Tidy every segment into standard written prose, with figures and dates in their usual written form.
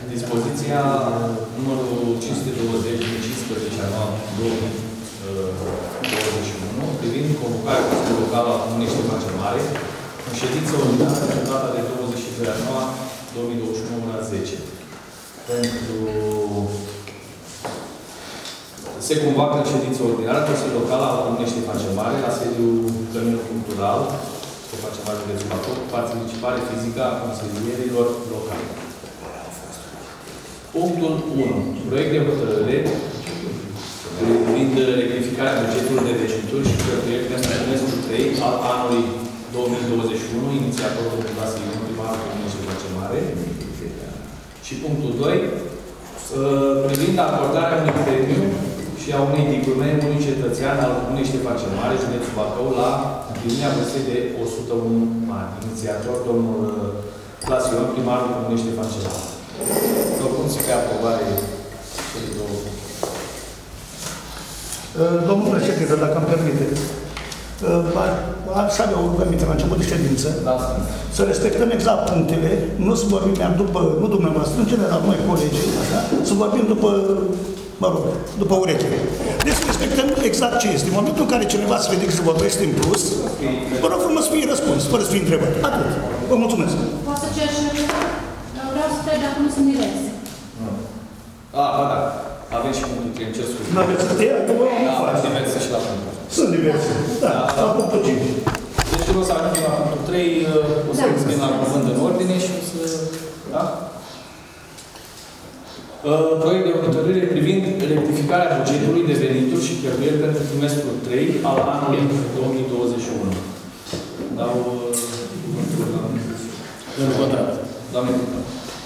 Dispoziția numărul 520 din 15 anul 2021 privind convocarea Consiliului Local al Comunei Ștefan Mare în ședință ordinară pe data de 22 ianuarie 2021 ora 10. Se convoacă în ședință ordinară Consiliul Local al Comunei Ștefan Mare la sediul Căminul Cultural Ștefan Mare, județul Bacău, cu participare fizică a consilierilor locali. Punctul 1. Proiect de hotărâre privind rectificarea bugetului de venituri și cheltuieli pentru trimestrul 3 al anului 2021, inițiatorul Vlad Ion, primarul Comunei Ștefan Mare. Și punctul 2. Privind acordarea unui premiu și a unei diplome unui cetățean al Comunei Ștefan Mare, județul Bacău, la împlinirea vârstei de 101 ani. Inițiator, domnul Vlad Ion, primarul Comunei Ștefan Mare. Propun să fie aprobare cele două. Domnul președinte, dacă îmi permite, aș avea o rugăminte la început de ședință, să respectăm exact punctele, nu să vorbim după, nu dumneavoastră, în general, noi colegii, așa, să vorbim după, mă rog, după ureche. Deci să respectăm exact ce este. În momentul în care cineva se vede că se vorbește în plus, vă rog frumos să fie răspuns, fără să fie întrebat. Atât. Vă mulțumesc. Poate să cer și vreau să trec dacă nu sunt diverse. Ba da. Avem și punctul 3, îmi cer scuze. Nu aveți să te ia, că vă am față. Diverse și la punctul. Sunt diverse. Da, la punctul 5. Deci o să ajungem la punctul 3, o să înscrim la cuvânt în ordine și o să... Da? Proiect de hotărâre privind rectificarea bugetului de venituri și cheltuieli pentru trimestrul 3 al anului 2021. Dau cuvântul la doamne deputat.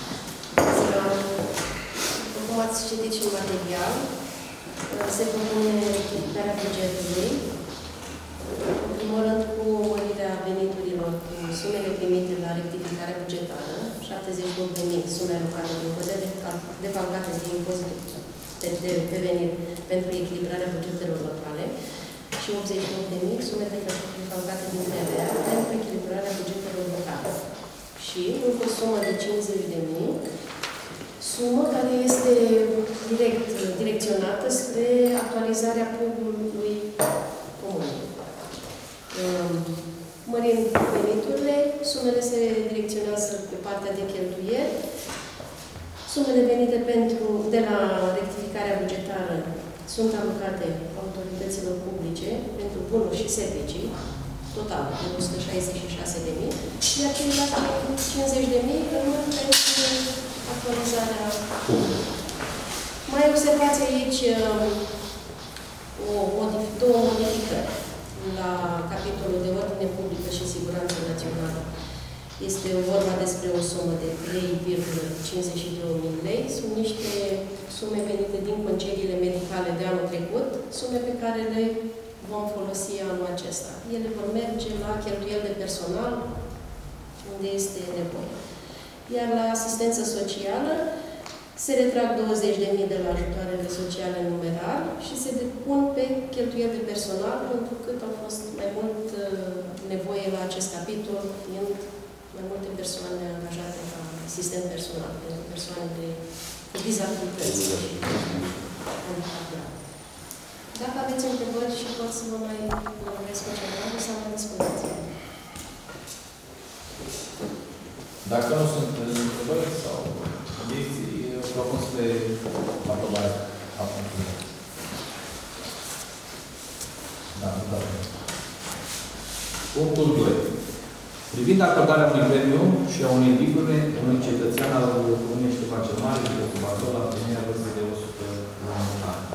Cum ați citit și în material, se propune rectificarea bugetului. În primul rând, cu mărirea veniturilor cu sumele primite la rectificarea bugetară, 78.000 sume alocate din codele defalcate de impozit de venit pentru echilibrarea bugetelor locale și 88.000 sume defalcate din TVA pentru echilibrarea bugetelor locale. Și încă o sumă de 50.000, sumă care este direcționată spre actualizarea PUB-ului comunei. Mărind veniturile, sumele se direcționează pe partea de cheltuieli. Sumele venite de la rectificarea bugetară sunt alocate autorităților publice pentru bunuri și servicii, total de 166.000, iar ceilalți 50.000 rămân pentru actualizarea. Mai observați aici două modificări la capitolul de ordine publică și siguranță națională. Este vorba despre o sumă de 3,52.000 lei. Sunt niște sume venite din concediile medicale de anul trecut, sume pe care le vom folosi anul acesta. Ele vor merge la cheltuieli de personal, unde este nevoie. Iar la asistență socială se retrag 20.000 de la ajutoarele sociale numerar și se depun pe cheltuieli de personal, pentru că au fost mai mult nevoie la acest capitol, fiind mai multe persoane angajate ca asistent personal, pentru persoanele cu dizabilități. Dacă aveți întrebări și pot să vă mai vorbesc cu ceva, să am la dispoziție. Dacă nu sunt întrebări sau obiecții, propun să le aprobare a punctului. Da, da. Punctul 2. Privind acordarea unui premiu și a unei diplome unui cetățean al Comunei Ștefan Mare, județul Bacău, la împlinirea vârstei de 101 ani.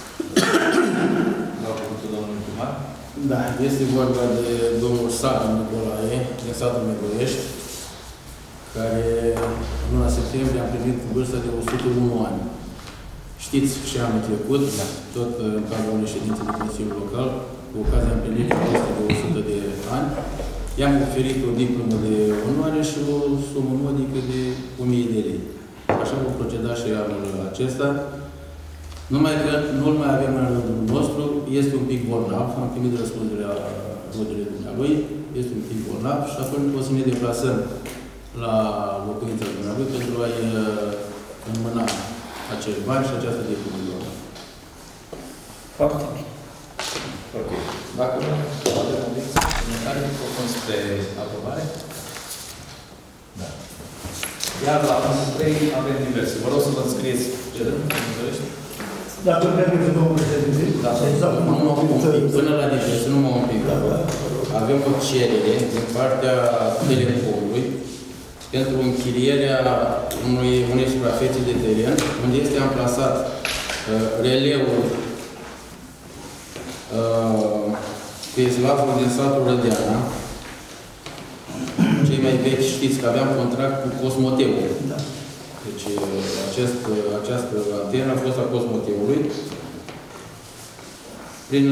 Dau cuvântul domnului primar. Da, este vorba de domnul Sadu Nicolae, din satul Megoiești, care în luna septembrie a primit vârsta de 101 ani. Știți, și anul trecut, tot în cadrul unei ședințe de Consiliul Local, cu ocazia împlinirii vârstei de 100 de ani, i-am oferit o diplomă de onoare și o sumă modică de 1.000 de lei. Așa vom proceda și anul acesta. Numai că nu-l mai avem în rândul nostru, este un pic bolnav, am primit răspunderea rodului dumnealui, este un pic bolnav și atunci o să ne deplasăm la locuința dumnealui pentru a-i înmâna acești bani și această diplomă. Foarte bine. Ok. Dacă nu avem obiecții, comentare, propun spre aprobare? Da. Iar la punctul 3 avem diverse. Vă rog să vă înscrieți cerând, nu dorește? Dacă nu permite, domnul președinte, exact cum am avut. Până la diverse, nu mă opic. Avem o cerere din partea Telecomului pentru închirierea unei suprafețe de teren, unde este amplasat relevul pe slavul din satul Rădeana. Cei mai vechi știți că aveam contract cu Cosmoteul. Da. Deci această antenă a fost a Cosmoteului. Prin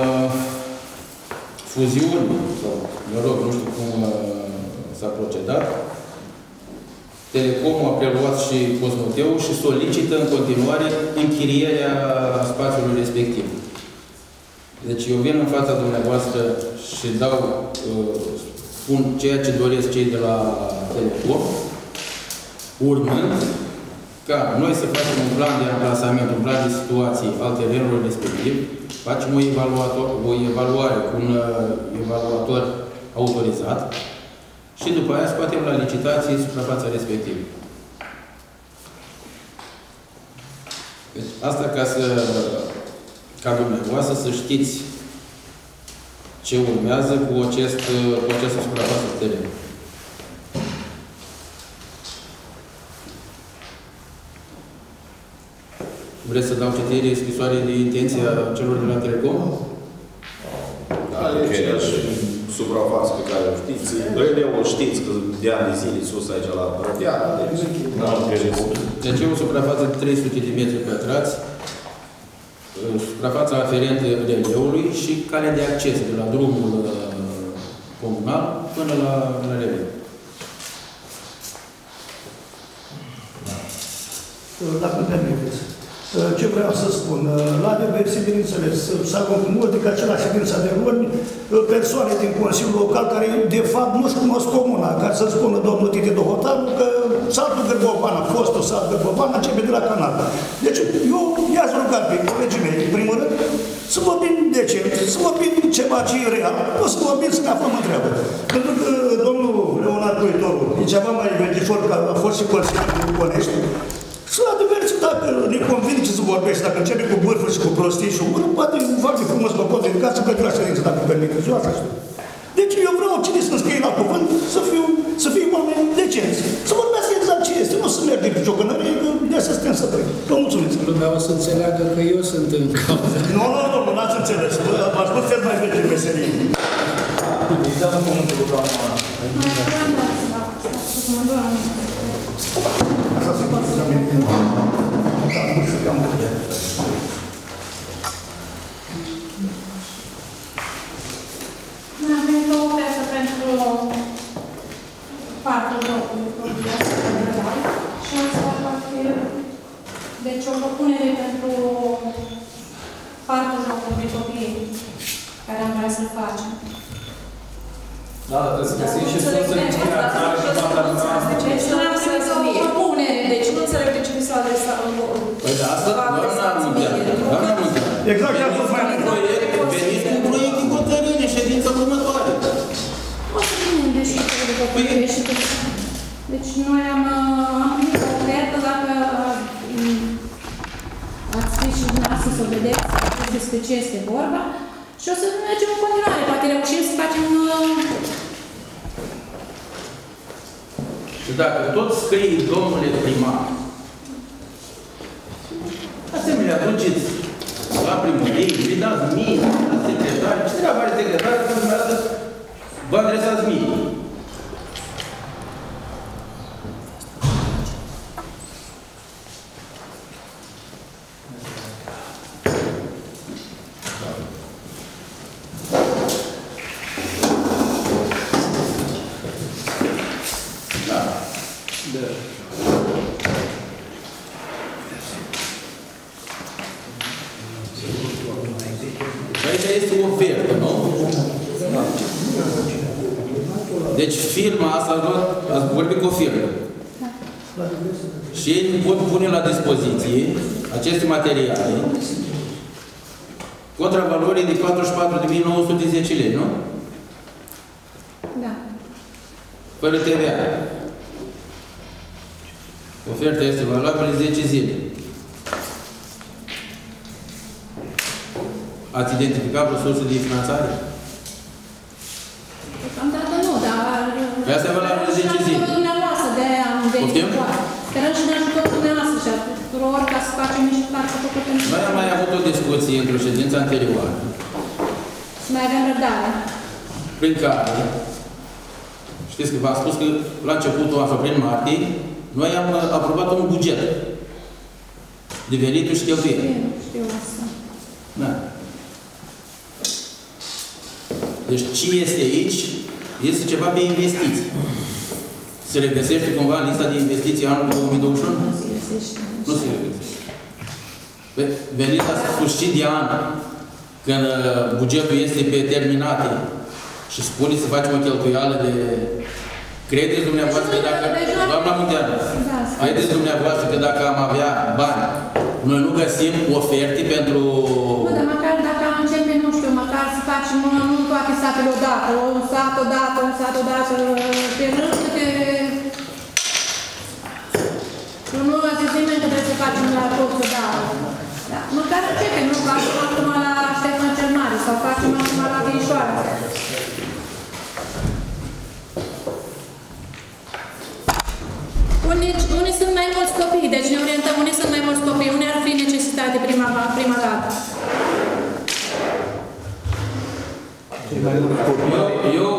fuziuni, sau, mă rog, nu știu cum s-a procedat, Telecomul a preluat și Cosmoteul și solicită în continuare închirierea spațiului respectiv. Deci eu vin în fața dumneavoastră și spun ceea ce doresc cei de la Telecom, urmând ca noi să facem un plan de amplasament, un plan de situații al terenului respectiv, facem o evaluare cu un evaluator autorizat și după aia scoatem la licitație suprafața respectivă. Deci, asta ca dumneavoastră să știți ce urmează cu această suprafață de teren. Vreți să dau citire scrisoare de intenție a celor de la Telecom? Da, e aceeași suprafață pe care o știți. Relevul știți că de ani de zile sus aici la Rădeana. Deci e o suprafață de 300 de metri pătrați, suprafața aferentă relevului și calea de acces de la drumul comunal până la relev. Dacă nu permiteți. Ce vreau să spun? La diverse, bineînțeles, s-a multiplicat ca acela ședința de luni, persoane din Consiliul Local care, de fapt, nu-și cunosc comuna, ca să spună domnul Tite Dohotaru că satul Gârbovan, fostul sat Gârbovan, începe de la canal. Deci, eu i-aș rugat pe colegii mei, în primul rând, să vorbim decent, să vorbim ceva ce e real, nu să vorbim să ne aflăm în treabă. Pentru că domnul Leonard Coitoru e ceva mai vechișor, că a fost și consilier din Conești, și la diverse, dacă ne convine ce să vorbești, dacă începe cu bârfuri și cu prostii și ură, poate foarte frumos mă pot dedica să plec la ședință, dacă permiteți. Eu așa știu. Deci eu vreau cine să înscrie la cuvânt, să fie oameni decenți. Să vorbească exact ce este, nu să merge pe ciocănărie, că de să stăm să trec. Vă mulțumesc. Lumea o să înțeleagă că eu sunt în cauză. Nu, n-ați înțeles. V-aș putea mai vechi în meserie. Îi dăm în cuvântul lui doamna. Așa se poate să amintim. Nu știu că am putea. Avem două oferte pentru partea locului și asta va fi, deci o propunere pentru partea locului de copii care am vrea să-l facem. Da, dar trebuie să găsim și să înțelegerea și partea dumneavoastră. Deci nu am să o propunere, deci nu înțeleg de ce mi s-a adresat în Păi de asta doamna Munteanu. Exact, și a fost mai mult. Veniți cu proiect de hotărâre, ședința următoare. O să ținem de și de copii și de... Deci noi am primit o ofertă, dacă ați scris și dumneavoastră să o vedeți despre ce este vorba. Și o să mergem în continuare. Poate reușim să facem... Și dacă tot scrie domnule primar, asemenea, duceți la primărie, îi dați mie, la secretari, ce treabă are secretari, că dumneavoastră vă adresați mie. Aici este o ofertă, nu? Deci firma asta, ați vorbit cu o firmă. Și ei pot pune la dispoziție aceste materiale contra valorii de 44.910 lei, nu? Da. Fără TVA. Oferta este valabilă 10 zile. Ați identificat o sursă de finanțare? Deocamdată nu, dar... Pe asta e valabilă 10 zile. Dumneavoastră, de-aia am verificat. Sperăm și ne ajutorul dumneavoastră și a tuturor ca să facem niște parte făcute. Noi am mai avut o discuție într-o ședință anterioară. Să mai avem răbdare. Prin care, știți că v-am spus că la începutul anului, prin martie, noi am aprobat un buget de venituri și cheltuieli. Știu asta. Da. Deci ce este aici, este ceva pe investiții. Se regăsește cumva în lista de investiții anul 2021? Nu se găsește. Nu se regăsește. Veniți la sfârșit de an, când bugetul este pe terminate și spune să facem o cheltuială de... Credeți dumneavoastră că dacă... Doamna Munteanu, credeți dumneavoastră că dacă am avea bani, noi nu găsim oferte pentru... Nu, dar măcar dacă am începe, nu știu, măcar să facem nu toate satele odată, un sat odată, pe rând, câte... Nu ați zis nimeni că trebuie să facem la toți odată. Da, măcar începe, nu facem acum la Ștefan cel Mare sau facem acum la Vișoara. Unii sunt mai mulți copii, deci ne orientăm unii sunt mai mulți copii, unii ar fi necesitate prima dată. Eu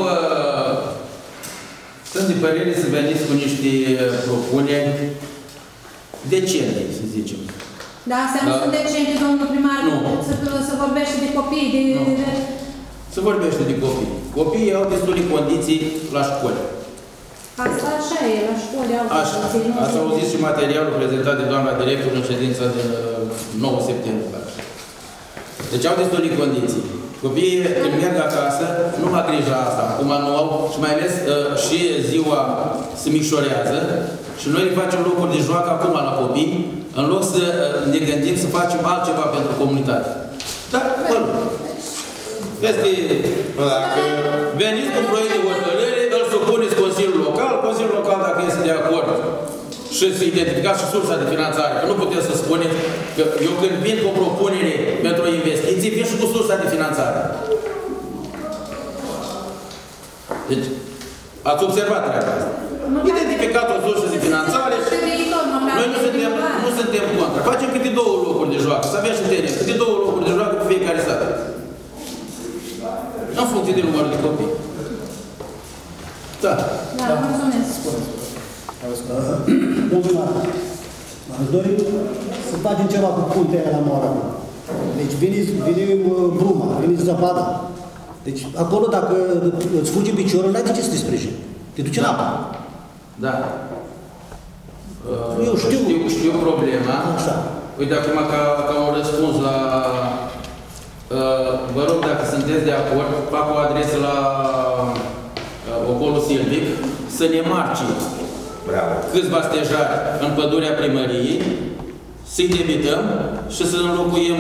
sunt de părere să veniți cu niște propuneri decente, să zicem. Da, astea nu sunt decente, domnul primar, să vorbește de copii, de... Se vorbește de copii. Copiii au destule condiții la școli. Asta așa e, la școli au... Ați auzit și materialul prezentat de doamna director în ședința din 9 septembrie. Deci au destule condiții. Copiii când merg acasă, nu mai grijă asta, acum nu au, și mai ales și ziua se micșorează și noi le facem locuri de joacă acum la copii, în loc să ne gândim să facem altceva pentru comunitate. Dar, este... Veniți cu proiect de hotărâre, îl supuneți Consiliul Local, Consiliul Local, dacă este de acord, și să identificați și sursa de finanțare. Că nu puteți să spuneți că eu când vin cu o propunere pentru o investiție, vin și cu sursa de finanțare. Deci, ați observat treaba asta. Identificați o sursă de finanțare. Noi nu suntem contra. Facem câte 2 locuri de joacă. Să avem și teren. Câte 2 locuri de joacă pe fiecare sat. În funcție de numărul de copii. Da. Da, mulțumesc. Domnul aș dori să facem ceva cu puntea la Moara. Deci vine bruma, vine zăpada. Deci acolo dacă îți fuge piciorul, n-ai de ce să te sprijini. Te duce în apă. Da. Eu știu problema. Așa. Uite, acum ca un răspuns la... vă rog, dacă sunteți de acord, fac o adresă la Ocolul Silvic să ne marci câțiva stejari în pădurea primăriei, să-i debităm și să înlocuim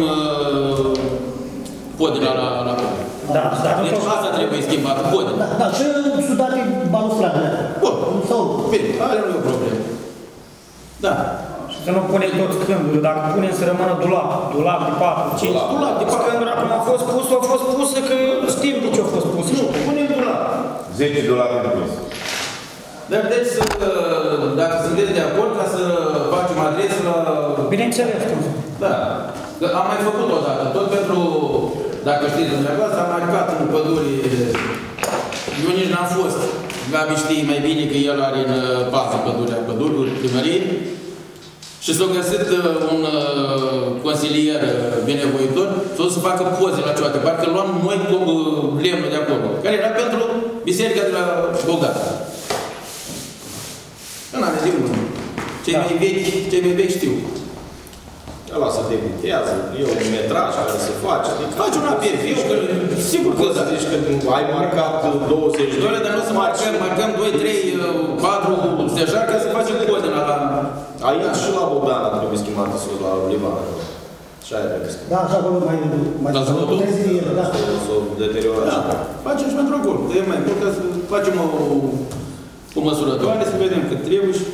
podele la pod. Da, deci asta trebuie schimbat, podele. Da, și sudate balustradele. Bun, bine, are nu e o problemă. Da. Și să nu punem toți scândurile, dacă punem să rămână dulap de 4, 5. Dulap de 4. Scândura cum a fost pusă, că știm de ce a fost pusă. Nu, punem dulap. 10 dolari de plus. Dar deci, dacă sunteți de acord, ca să facem adresă la... Bineînțeles. Da. Am mai făcut o dată, tot pentru, dacă știți dumneavoastră, am marcat în păduri. Eu nici n-am fost. Gabi știe mai bine că el are în pază pădurii primăriei. Și s-a găsit un consilier binevoitor, s-a dus să facă poze la ceva, parcă luam noi lemnul de acolo, care era pentru biserica de la Bogdan. În anii de urmă. Cei mai vechi știu. Ăla se debitează, e un metraj care se face. Faci un APV, sigur că da. Zici că ai marcat 20 de... Dar nu să marcăm 2, 3, 4 stejari ca să facem poze la sus la Liban. Și aia trebuie să... Da, așa acolo mai puteți din ele, da. S-o deteriorat. Da, facem și pentru acolo. E mai mult ca să facem o măsurătoare, să vedem cât trebuie și...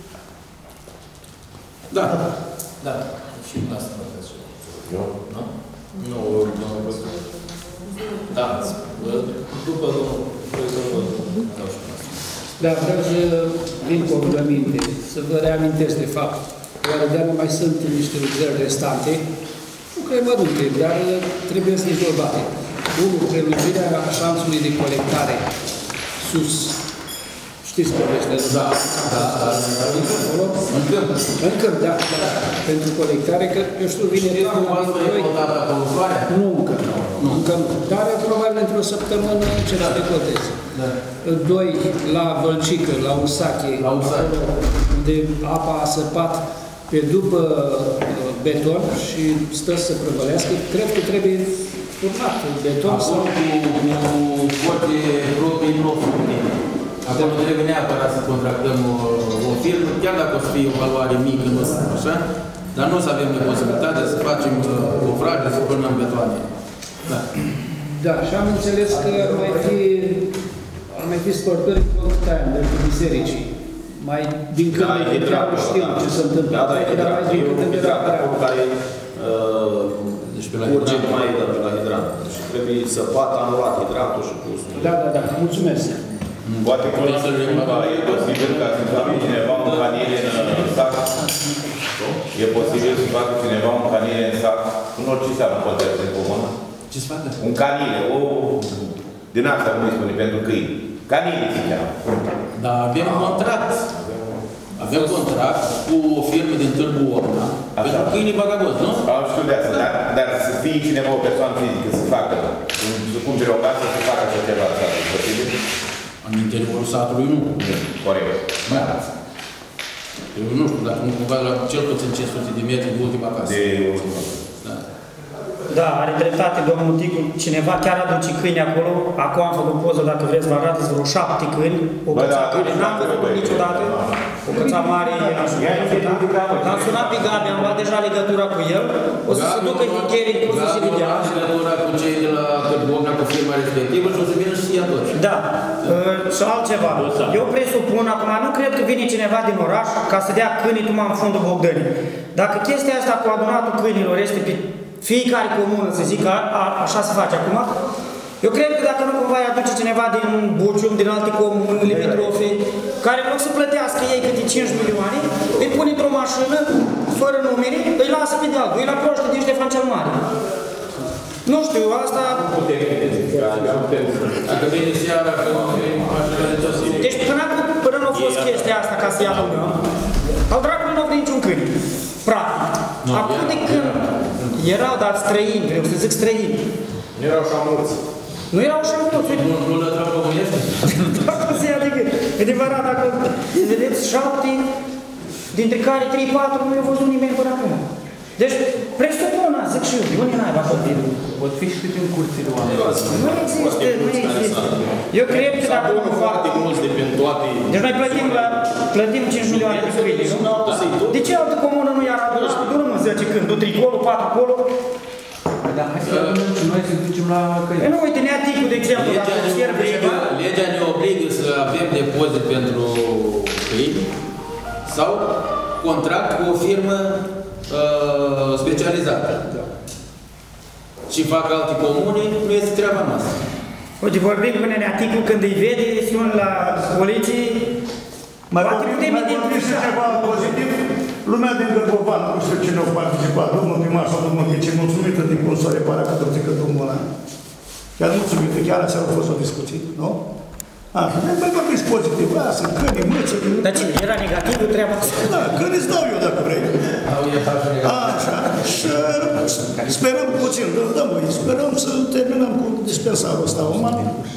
Da. Da. Și asta nu vreți. Eu? Nu? Nu, nu am văzut. Da, după domnul proiectorul, dau și asta. Da, vreau să vin cu o rugăminte, să vă reamintesc de fapt. Oaredeană mai sunt niște lucrări restante, nu cred mărunte, dar trebuie să rezolvate. Unul, prelungirea șanțului de colectare sus. Știți povestea? Da. În câmp, da. Pentru colectare, că eu știu, vine toamna din 2. Nu, încă nu. Încă nu. Dar probabil într-o săptămână ce se decoteze. 2 la Vălcică, la Usache, unde apa a săpat pe după beton și stă să prăvălească. Cred că trebuie urmat beton sau... Cu forțe proprii profundii. Acolo trebuie neapărat să contractăm o firmă, chiar dacă o să fie o valoare mică, nu sunt așa, dar nu o să avem posibilitatea să facem o frage, să punem betoane. Da. Da, și am înțeles că ar mai fi spărtări de bisericii. Mai din când știu ce se întâmplă. Da, dar mai din când acolo care curge mai de la hidrant. Și trebuie săpat, anulat hidratul și pus. Da, mulțumesc. Poate că e posibil ca să facă cineva un canile în sac. E posibil să facă cineva un canile în sac. În orice seară nu poate să comună. Ce se face? Un canile, din asta cum îi spune, pentru câini. Canile se cheamă. Dar avem contract. Avem contract cu o firmă din Târgu Omna. Pentru câinii bagagozi, nu? Știu de asta, dar să fie cineva, o persoană fizică, să facă, să cumpere o casă, să facă așa ceva, e posibil? În interiorul satului nu. Corect. Da. Eu nu știu, dacă nu cumva la cel puțin 500 de metri de ultima casă. De ultima. Da. Da, are dreptate domnul Ticu. Cineva chiar aduce câini acolo. Acum am făcut poză, dacă vreți, vă arată vreo 7 câini. O căța câine, n-am făcut niciodată. O căța mare, l-am sunat pe Gabi, am luat deja legătura cu el. O să se ducă Higheri în cursul și vedea. Legătura cu cei de la Târgovna, cu firma respectivă și o să vină și ea tot. Da. Și altceva. Eu presupun, acum nu cred că vine cineva din oraș ca să dea câinii tuma în fundul Bogdănii. Dacă chestia asta cu adunatul câinilor este pe fiecare comună, să zic, așa se face acum, eu cred că dacă nu cumva îi aduce cineva din Bucium, din alte comuni, limitrofe, care în loc să plătească ei câte 5 milioane, îi pune într-o mașină, fără numere, îi lasă pe de-altul, îi la proștă din Ștefan cel Mare. Nu știu, asta... Dacă vine seara, că mașina de tot. Deci până nu a fost chestia asta ca să ia lumea, al dracului nu au venit niciun câine. Practic. Acum de când erau, dar străini, vreau să zic străini. Nu erau așa mulți. Nu erau așa mulți. Nu lătrau românești? Dacă se ia de gând. E adevărat, dacă vedeți 7, dintre care 3-4 nu i-au văzut nimeni până acum. Deci, presupun, zic și eu, de unde n-ai băcut bine? Pot fi și câte în curțile oamenilor. Nu există, nu există. Eu cred că dacă nu foarte mulți de prin toate... Deci noi plătim 5 milioane de câini, nu? De ce altă comună nu i-ar aduna? Durăm în 10 când, du 3 colo, 4 colo. Dar hai să noi să ducem la câini. Nu, uite, Neaticul, de exemplu, dacă observă ceva... Legea ne obligă să avem depozit pentru câini sau contract cu o firmă specializată. Și fac alte comune, nu este treaba noastră. Uite, vorbim cu Neaticul, când îi vede, sun la poliție, mai vorbim și ceva pozitiv. Lumea din Gărbovan, nu știu cine a participat, domnul primar sau domnul Ghice, mulțumită din cum s-a reparat că tot că drumul ăla. Chiar mulțumită, chiar așa a fost o discuție, nu? Așa, mai vorbiți pozitiv, lasă, câini, mâță... Dar ce, era negativă treaba asta? Da, câini îți dau eu dacă vrei. Așa, și sperăm puțin, dăm voi, sperăm să terminăm cu dispensarul ăsta uman.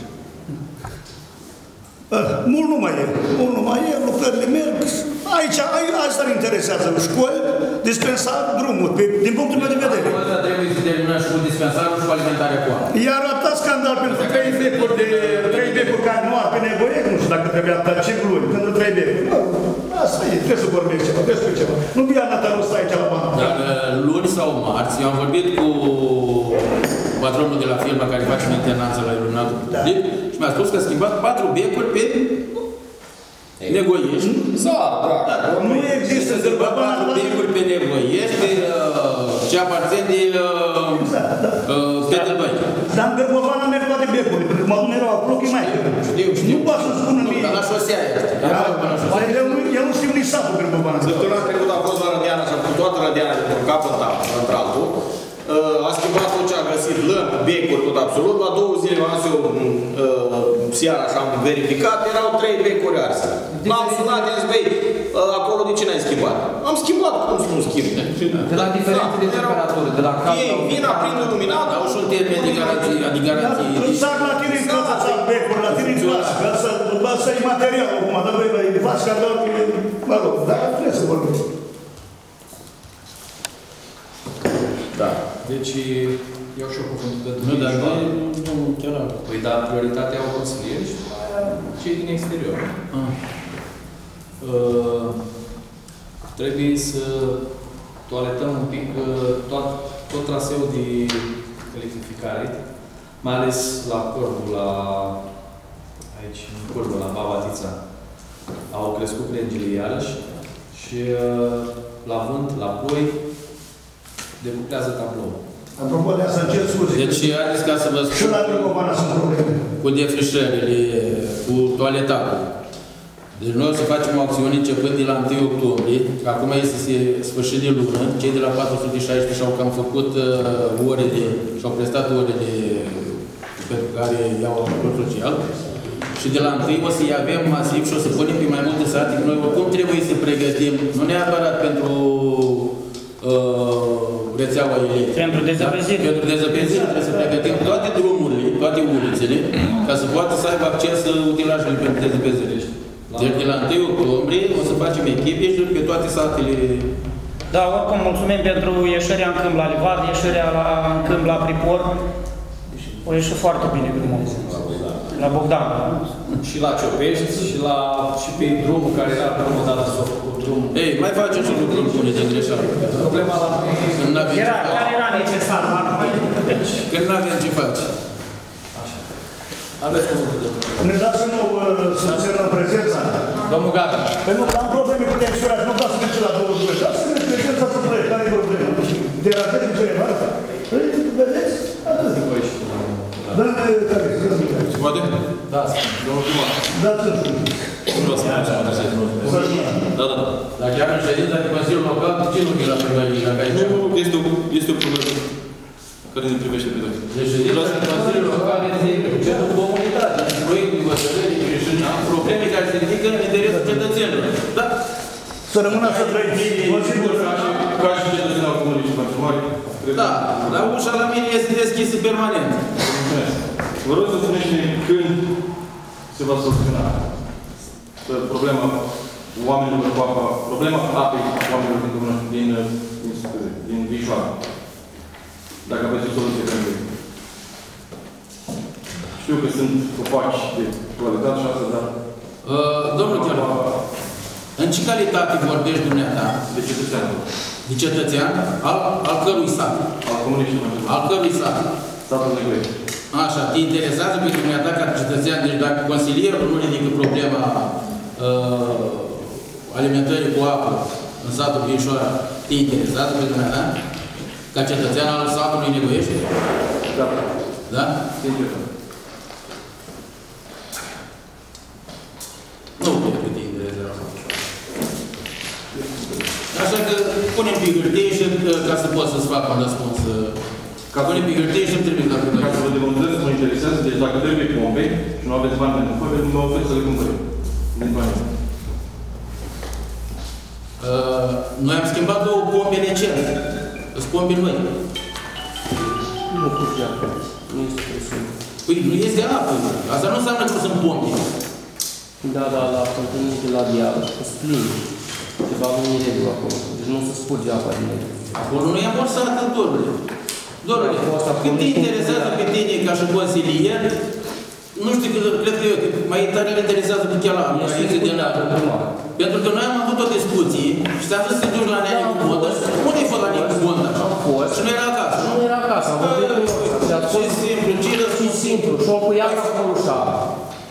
Mult nu mai e, lucrările merg. Aici, asta ne interesează. Școli, dispensar, drumuri, din punctul meu de vedere. Asta trebuie să terminăm și cu dispensarul și cu alimentarea cu apă. Iar atâta scandal pentru 3 becuri care nu ar pe nevoie, nu știu dacă trebuie atâta 5 luni, pentru 3 becuri. Asta e, trebuie să vorbești ceva, trebuie să spui ceva. Nu bia Natalu stă aici la bancă. ați, eu am vorbit cu patronul de la firma care face mentenanță la iluminatul public și mi-a spus că a schimbat 4 becuri pe Negoiești. Nu există schimbat 4 becuri pe Negoiești, pe ce aparțin de Petelbăi. Dar în Gârbovan merg toate becurile, pentru că mă mereu acolo, că e mai Știu. Nu poate să spună mie. Dar la șosea e. Eu nu știu nici satul Gârbovan. Săptămâna trecută a fost la Rădeana și a făcut toată Rădeana de cap în altul. A schimbat tot ce a găsit, lămpi, becuri, tot absolut. La 2 zile m-am dus eu seara și am verificat, erau 3 becuri arse. M-am sunat, i-am zis, băi, acolo de ce n-ai schimbat? Am schimbat, cum să nu schimb? De la diferențe de temperatură, de la cap. Ei vin, aprind luminat, au și un termen de garanție, adică garanție. Îți sac la tine în casă, sac becuri, la tine în clasă, ca să ai material acum, dar băi, de faci ca doar, mă rog, dar trebuie să vorbim. Da. Deci, iau și eu cuvântul de Nu, dar nu chiar. Păi, dar prioritatea au consilieri și cei din exterior. Trebuie să toaletăm un pic tot traseul de electrificare, mai ales la Corbu, aici, în Corbu, la Babatița. Au crescut crengile iarăși și la vânt, la ploi, decuplează tabloul. Apropo de asta, cer scuze. Deci, haideți ca să vă spun. Și la Gârbovan sunt probleme. Cu defrișările, cu toaletatul. Deci noi o să facem o acțiune începând de la 1 octombrie, că acum este sfârșit de lună, cei de la 416 și-au cam făcut și-au prestat orele pentru care iau ajutor social. Și de la 1 o să-i avem masiv și o să punem pe mai multe sate. Noi oricum trebuie să pregătim, nu neapărat pentru rețeaua electrică. Pentru dezăpezire. Pentru dezăpezire trebuie să pregătim toate drumurile, toate ulițele, ca să poată să aibă acces utilajele pentru dezăpezire. Deci de la 1 octombrie o să facem echipe și pe toate satele. Da, oricum mulțumim pentru ieșirea în câmp la Livad, ieșirea în câmp la Pripor. O ieși foarte bine frumos. La Bogdan. Și la Ciopești, și pe drumul care era prima dată s-a făcut drumul. Ei, mai facem și lucruri bune de greșeală. Problema la care era necesar, când nu avem ce face. Așa. Aveți cuvântul de Ne dați să nu semnăm prezența? Domnul Gata. Păi nu, am probleme cu textura, nu vreau să merge la 22. Dar să ne prezența să plec, care e problema? Deranjează cineva? Păi, vedeți? Atât. Da, care e? Se poate? Da, domnul primar. Da-ți-l. Nu vreau să mă adresez. Da. Dar chiar în ședința de Consiliul Local, ce nu e la primărie? Nu, este o problemă care ne privește pe toți. Deci ședința de Consiliul Local este pentru comunitate, proiectul de hotărâri și probleme care se ridică în interesul cetățenilor. Da? Să rămână să trăiți. Vă sigur. Ca și cetățenii al Comunii și pentru mari. Da, dar ușa la mine este deschisă permanent. Vă rog să spuneți când se va soluționa problema oamenilor cu apa, problema apei oamenilor din Vișoara. Dacă aveți o soluție pentru ei. Știu că sunt copaci de toaletat și asta, dar... Domnul Chiar, în ce calitate vorbești dumneata? De cetățean. De cetățean? Al cărui sat? Al Comunii și Al cărui sat? Satul Negrești. Așa, te interesează pe dumneata ca cetățean, deci dacă consilierul nu ridică problema alimentării cu apă în satul Vișoara, te interesează pe dumneata? Ca cetățean al satului Negoiești? Da. Da? Sincer. Nu cred că te interesează. Așa că punem pe hârtie și ca să pot să-ți fac un răspuns. Ca punem pe hârtie și îmi trebuie la primărie. Ca să vă demonstrez, mă interesează, deci dacă trebuie pompe și nu aveți bani pentru pompe, mă ofer să le cumpărim. Din bani. Noi am schimbat 2 pompe recent. Sunt pompe noi. Nu curge apă. Nu este presiune. Păi nu este apă. Asta nu înseamnă că sunt pompe. Da, la fântânii de la Dial, sunt plini. Ceva minereu acolo. Deci nu se spurge apa din ele. Acolo nu e amorsată, dorule. Dorule, când te interesează pe tine ca și consilier, nu știu, cred că mai tare le interesează pe chealar, nu știu de la. Pentru că noi am avut o discuție și ți-am zis să duci la Nea Nicu Bontă. Unde-i fost la Nicu Bontă? Și nu era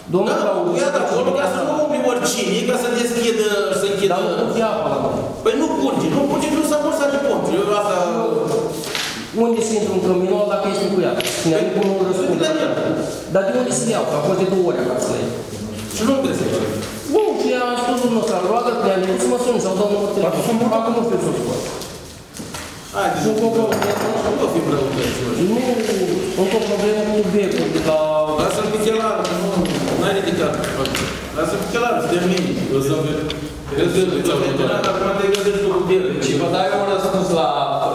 Domnul Claudiu, iată, acolo ca să nu umbli oricine, ca să deschidă, să închidă... Dar nu curge apa la noi. Păi nu curge, că nu s-a mursat de pompi. Eu asta... Unde se intră un căminol dacă este cu ea? Cine are cum nu răspunde? Dar de unde se iau? Că a fost de 2 ori acasă la ei. Și nu găsește. Bun, și am spus domnul ăsta, roagă pe ea, să mă suni, sau domnul Mărtele. Acum nu știu să-l scot. Hai, deci nu pot fi răutățioși. Nu, încă o problemă cu becul de la... Lasă-l pe chelar, nu ai ridicat. Lasă-l pe chelar, să termini. Eu să acum te gândești cu el. Și vă dai un răspuns la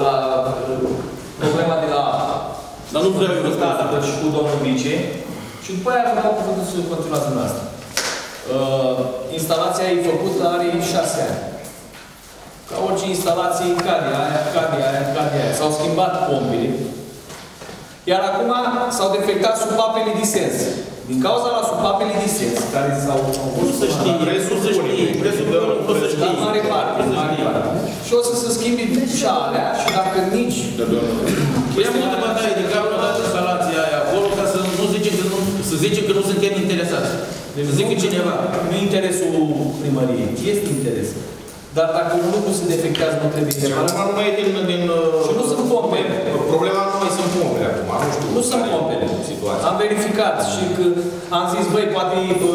problema de la... Dar nu vreau eu răspuns. Și cu domnul Vice. Și după aia vă dau cuvântul să continuați dumneavoastră. Instalația e făcută, are 6 ani. Ca orice instalație, cade aia. S-au schimbat pompele. Iar acum s-au defectat supapele de sens. Din cauza la supapele de sens, care s-au Nu să știi, presul să știi, presul de nu să știi. Dar mare parte. Și o să se schimbi și alea, și dacă nici... Ia multă bătaie de cap, o dată instalația aia acolo, ca să nu zicem că nu, să zicem că nu suntem interesați. Să zică cineva. Nu e interesul primăriei, este interes. Dar dacă un lucru se defectează, nu trebuie să acum nu mai e din... Și nu sunt pompele. Problema nu mai sunt pompele acum, nu știu. Nu sunt pompele. Am verificat și când am zis, băi, poate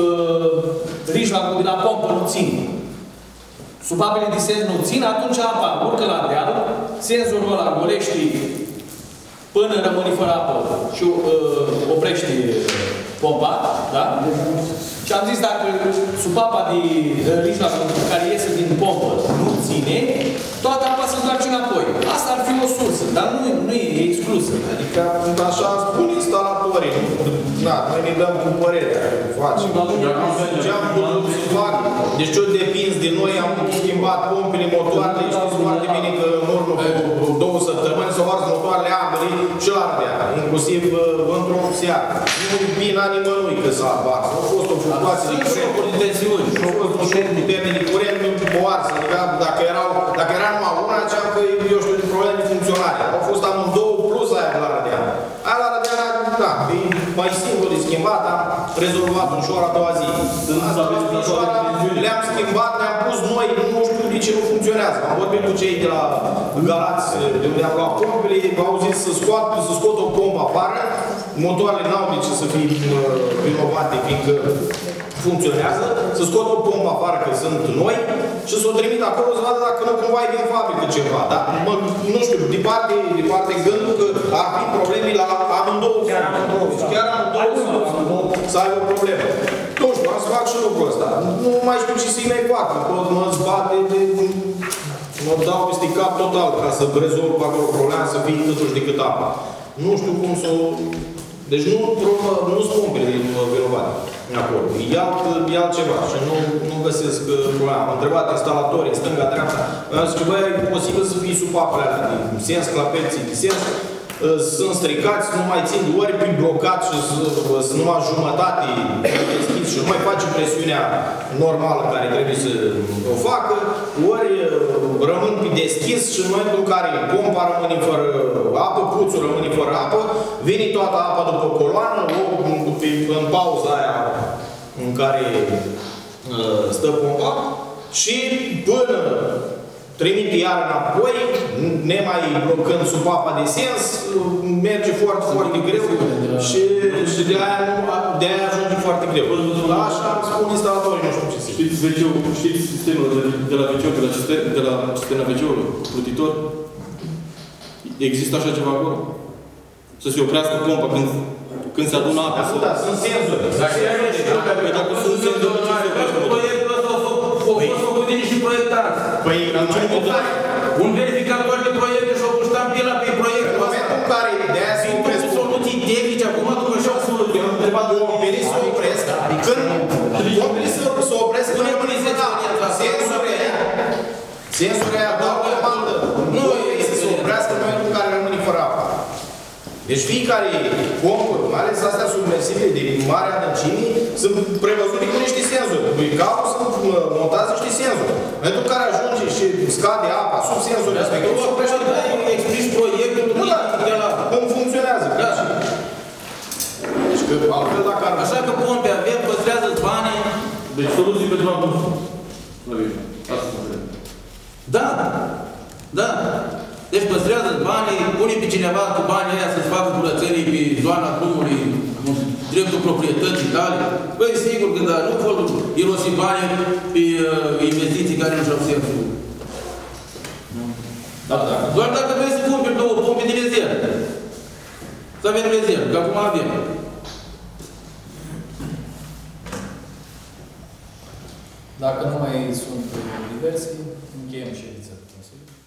rijlacul de la pompă nu țin. Supapele de sens nu țin, atunci apa urcă la deal, senzorul ăla golește până rămâne fără apă și oprește pompa, da? Și am zis, dacă supapa de rijlacul care iese din pompă nu ține, toată apa se întoarce înapoi. Asta ar fi o sursă, dar nu e exclusă. Adică așa spun instalatorii. Da, noi ne dăm cu părerea. Facem. Ce am putut să fac? Deci eu depins de noi, am schimbat pompele, motoarele, știți foarte bine că în urmă cu 2 săptămâni s-au ars motoarele ambele și la Ardea, inclusiv într-o seară. Nu bina nimănui că s-a ars. Au fost o fluctuație de curent, de tensiuni, au fost un șoc puternic de curent, o arsă. Dacă era numai una, ziceam că eu știu de probleme de funcționare. Au fost amândouă plus aia la Ardea. Aia la Ardea, da, e mai simplu de schimbat, am rezolvat ușor a doua zi. Le-am schimbat, le-am pus noi, nu știu de ce nu funcționează. Am vorbit cu cei de la Galați, de unde am luat pompele, au zis să scot o pompă afară. Motoarele n-au de ce să fie vinovate, fiindcă funcționează, să scot o pompă afară, că sunt noi, și să o trimit acolo să vadă dacă nu cumva e din fabrică ceva. Dar, nu știu, departe gândul că ar fi probleme la amândouă. Chiar amândouă să aibă o problemă. Nu știu, am să fac și lucrul ăsta. Nu mai știu ce să-i mai fac. Mă zbate de... Mă dau peste cap total ca să rezolv acolo problema, să fie totuși decât apa. Nu știu cum să o... Deci nu sunt pompele vinovate acolo. E altceva și nu găsesc problema. Am întrebat instalatorii, stânga-dreapta. Am zis că, băi, e posibil să fie supapele alea de sens, clapeții de sens, sunt stricați, nu mai țin ori pe blocat și sunt numai jumătate deschis și nu mai face presiunea normală care trebuie să o facă, ori rămân pe deschis și în momentul în care pompa rămâne fără apă, puțul rămâne fără apă, vine toată apa după coloană, în pauza aia în care stă pompa și până trimite iar înapoi, nemai blocând supapa de sens, merge foarte, foarte greu și de aia ajunge foarte greu. La așa îmi spun instalatorii, nu știu ce zic. Știți sistemul de la WC-ul, de la cisterna WC-ului, plutitor? Există așa ceva acolo? Să se oprească pompa când se adună apă? Da, sunt senzori. Dacă sunt senzori, proiectul ăsta a fost făcut de niște proiectanți. Un verificator de proiecte și-au pus ștampila pe proiectul ăsta. În momentul în care de-aia se opresc soluții tehnice, acum după și-au soluții, eu am întrebat pompele să opresc. Când pompele să opresc, când rămâne senzorii aia dau comandă. Nu este să oprească în momentul în care rămâne fără apă. Deci fiecare pompă, mai ales astea submersibile de mare adâncime, sunt prevăzute cu niște senzori. În capul sunt montați niște senzori. În momentul în care ajunge și scade apa sub senzorii respectiv, se oprește de aia, explici proiectul de la cum funcționează. Deci că altfel dacă ar... Așa că pompe avem, păstrează Flăviș, asta mă întreb. Da, da. Deci păstrează banii, pune pe cineva cu banii aia să-ți facă curățenii pe zona drumului, dreptul proprietății tale. Băi, sigur că da, nu vor irosi banii pe investiții care nu și-au sensul. Da, da. Doar dacă vrei să cumperi 2 pompe de rezervă. Să avem rezervă, că acum avem. Dacă nu mai sunt diverse, încheiem ședința.